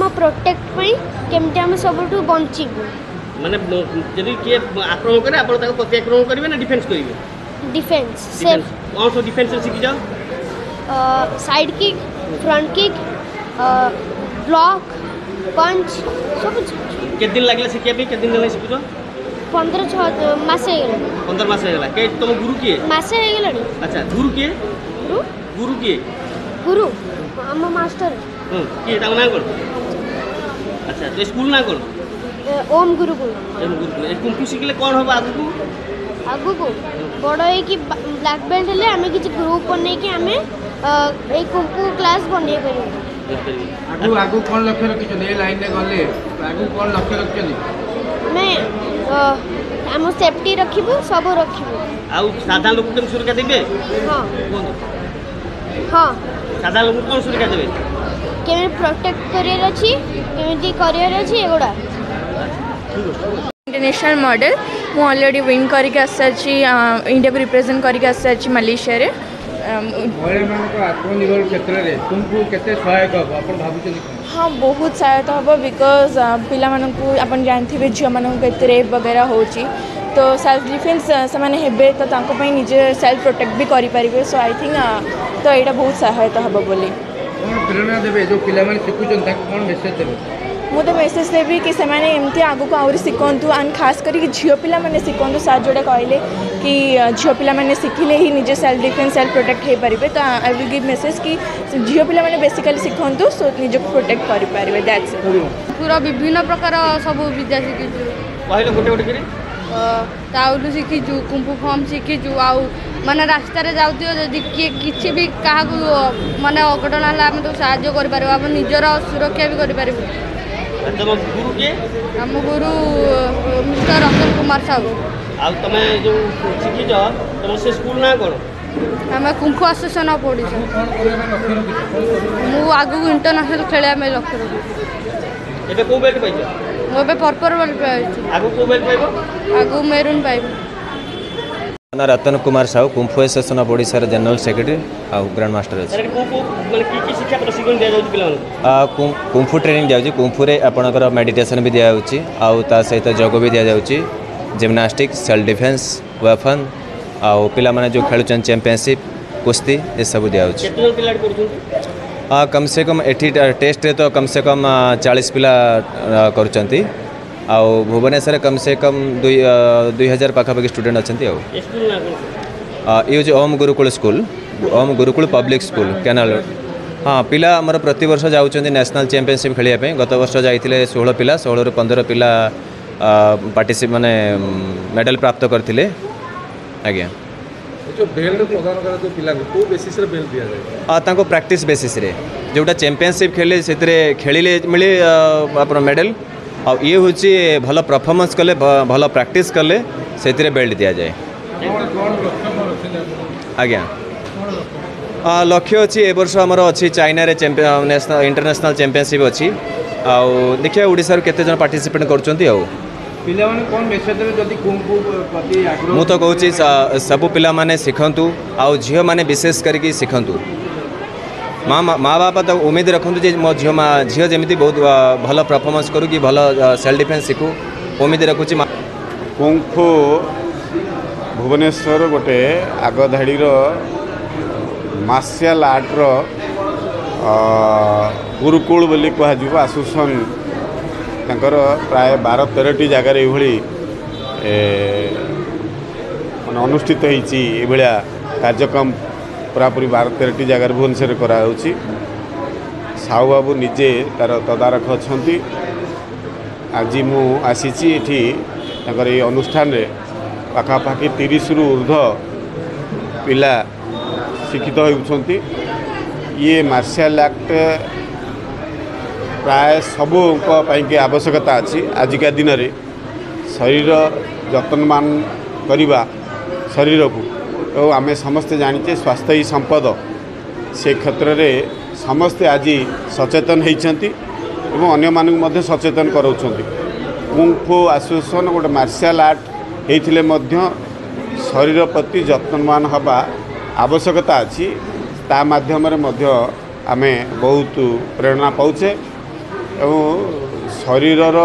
protect पई केमते हम सबटू बंचिबू माने जदि के आक्रमण करे आपण ताको प्रत्याक्रमण करिवे ना डिफेंस करिवे डिफेंस सेफ कौन सो डिफेंस सीखी जाओ side kick front kick block punch सब के दिन लागले सिखिया पे के दिन लागले सिखुछो 15 मास हे गेला 15 मास हेला के तुम गुरु किए मास हे गेलानी अच्छा गुरु किए गुरु किए गुरु हम मास्टर किए ता ना कोन अच्छा तो स्कूल ना कोन ओम गुरुकुल ए कुंफू सिखले कोन होबा आगु को बड़ है कि ब्लैक बेल्ट ले हमें किसी ग्रुप बने कि हमें एक कुंफू क्लास बने करियो आगु कोन लक्ष्य रखियो ए लाइन ने गले आगु कोन लक्ष्य रखियो मैं हम सेफ्टी रखिबो सब रखिबो आउ साधारण लोक केम सुरक्षा देबे हां कोन हां साधारण लोक कोन सुरक्षा देबे केमे प्रोटेक्ट करियर अछि केमेती करियर अछि एगोडा इंटरनेशनल मॉडल मु ऑलरेडी विन करके आसी इंडिया को रिप्रेजेंट करके आसी मलेशिया रे महिला आत्मनिर्भर क्षेत्र में तुमको केते सहायक हम आपण भाबुछन हाँ बहुत सहायता हम बिकज पिला मानकू आपण जानथिबे झियो मानकू केते रेप वगैरह होची तो सेल्फ डिफेंस से माने हेबे तो तांको पई निजे सेल्फ प्रोटेक्ट भी करि परिबे सो आई थिंक तो एटा बहुत सहायता हबो बोली कोन प्रेरणा देबे जो पिला माने सिखुछन ताको कोन मेसेज देबे मु तो मेसेज देवी कि से माने एमती आगु को आउरी सिखंतु एंड खास करी झियो पिला माने सिखंतु सार जोडे कहले कि झियो पिला माने सिखिले ही निजे सेल्फ डिफेंस सेल्फ प्रोटेक्ट हे परिबे तो आई विल गिव मेसेज कि झियो पिला माने बेसिकली सिखंतु सो निजे को प्रोटेक्ट करि परिबे दैट्स पूरा विभिन्न प्रकार सब विद्या शिखी कहले गोटे गोटे करी ताउलु शिखीचु कुंफू फॉर्म शिखीचु आउ माने रास्ता रे जाउतियो जदि किछि भी काहाकू माने अघटन हला हम तो सहायता करि परबो हम निजर सुरक्षा भी करि परबो तुम गुरु के हम गुरु मिस्टर रतन कुमार साहू आ तमे जो शिखी जा तुम से स्कूल ना कोन हम कुंफू एसोसिएशन ऑफ ओडिशा मु आगु इंटरनेशनल खेलिया में लक्ष्य रखी एबे को बेल्ट पाइछ मोबे पर्पल बेल्ट पाइछ आगु को बेल्ट पाइबो आगु मेरून पाइबो ना Ratan Kumar Sahu kung fu association of Odisha रे जनरल सेक्रेटरी आ ग्रैंड मास्टर अछि सर को माने की शिक्षा प्रशिक्षण दिया जाउछ पिला कुंफू ट्रेनिंग दिया जाउछ कुंफू रे आपनकर मेडिटेशन भी दिया जाउछ आ ता सहित योग भी दिया जाउछ जिम्नास्टिक सेल्फ डिफेंस वेपन आ पिला माने जो खेलुचन चैंपियनशिप कुश्ती ये सब दिया जाउछ केतन पिला करछन कम से कम एठी टेस्ट रे तो कम से कम 40 पिला करूचंती आ भुवनेश्वर कम से कम 2000 पाखापाखि स्टूडेंट अच्छा ये जो Om Gurukul school Om Gurukul public school canal हाँ पिला आमर प्रति वर्ष जाऊँच नेशनल चैंपियनशिप खेलिया गत वर्ष जाइए 16 पिला 16 ରୁ 15 पिला पार्टिसिप माने मेडल प्राप्त करथिले आज्ञा जो बेल्ट प्रदान करा जो पिला को बेसिस रे बेल्ट दिया जाय तांको प्रैक्टिस बेसिस रे जोटा चैंपियनशिप खेले सेतरे खेलिले मिले अपन मेडल आ ये हूँ भल परफॉर्मेंस कले भल प्रैक्टिस कले से बेल्ट दि जाए आज्ञा लक्ष्य अच्छी ए वर्ष आमर अच्छी चाइना रे नेशनल इंटरनेशनल चैंपियनशिप अच्छी आउ देखिए ओडिसा केते जन पार्टिसिपेट करछंती आउ पिला माने कोन मेसेज देबे जदी कुंफू प्रति आग्रह मु तो कहूची सब पिला माने सिखंतु आउ झियो माने विशेष करके सिखंतु माँ बापा तो उम्मीद रखुँ जे मो झील जमी बहुत भल परफॉर्मेंस करू कि भल सेल्फ डिफेंस शिखू उम्मीद रखुची कुंफू भुवनेश्वर गोटे आगधाड़ी मार्शल आर्टर गुरुकुल बोली कह आसोसिएशन तांकर प्राय 12-13टी जगार ये अनुष्ठित होती कार्यक्रम पूरापूरी 12-13टी जगार भुवनेश्वर कराउछि साहू बाबू निजे तार तदारख अच्छा आज मु आसीची एठी तांकर ये अनुष्ठान रे पाखापाखि 30 रु ऊर्ध्व पिला शिक्षित होउछंती ये मार्शल आर्ट प्राय सबू के आवश्यकता अच्छी आजिका दिन में शरीर जतनमान करवा शरीर को तो आम समस्ते जानीचे स्वास्थ्य ही संपद से क्षेत्र में समस्ते आज सचेतन होती अन्य मानक सचेतन कराउछंती कुंफू एसोसिएशन गोटे मार्शल आर्ट होते शरीर प्रति जत्नवान हवा आवश्यकता अच्छी ता माध्यम आम बहुत प्रेरणा पाउचे एवं शरीरर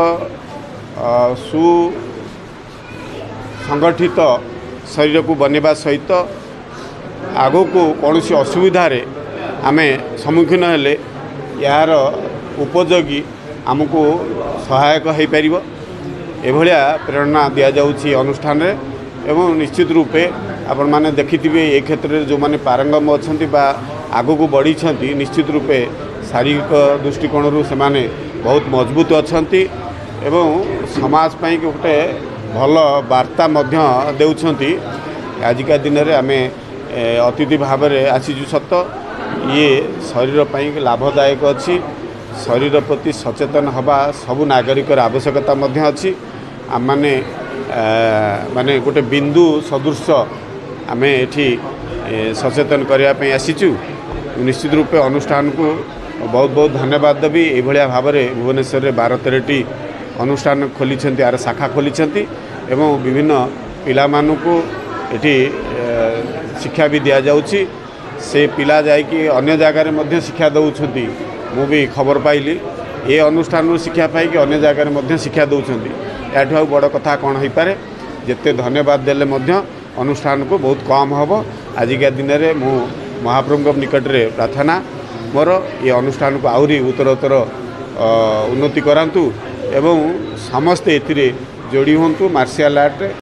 सुसंगठित शरीर को बनवा सहित आगो को कौन सी असुविधा आम सम्मुखीन हेले यार उपयोगी आमको सहायक हो पार एभलिया प्रेरणा दि जाऊँगी अनुष्ठान रे एवं निश्चित रूपे आपण मैंने देखिथिबे ए क्षेत्र में जो मैंने पारंगम अच्छा आगो को बढ़ी निश्चित रूपे शारीरिक दृष्टिकोण से माने बहुत मजबूत अच्छा एवं समाज पाई गोटे भल वार्ता देउछंती आजिका दिन में आम अतिथि भाव में आसीजु सत ये शरीर पाई लाभदायक अच्छी शरीर प्रति सचेतन हवा सबु नागरिक आवश्यकता अच्छी आम माने गोटे बिंदु सदृश आम एठी सचेतन करने आसीचु निश्चित रूपे अनुष्ठान को बहुत बहुत धन्यवाद देवी ये भाव में भुवनेश्वर में 12-13टी अनुष्ठान खोली यार शाखा खोली एवं विभिन्न पिला को एठी शिक्षा भी दि जाउछि से पिला जाइकी अन्य जगार शिक्षा दौरान मु भी खबर पाइली ये अनुष्ठान शिक्षा पाई अन्य जगार शिक्षा दौरान याठू बड़ कथा कौन हो पारे जिते धन्यवाद देले अनुष्ठान को बहुत कम हम आजिका दिन में मु महाप्रभु निकट में प्रार्थना मोर ये अनुष्ठान को आहरी उत्तरोत्तर उन्नति करांतु एवं समस्ते एथिरे जोड़ी हूँ मार्शल आर्ट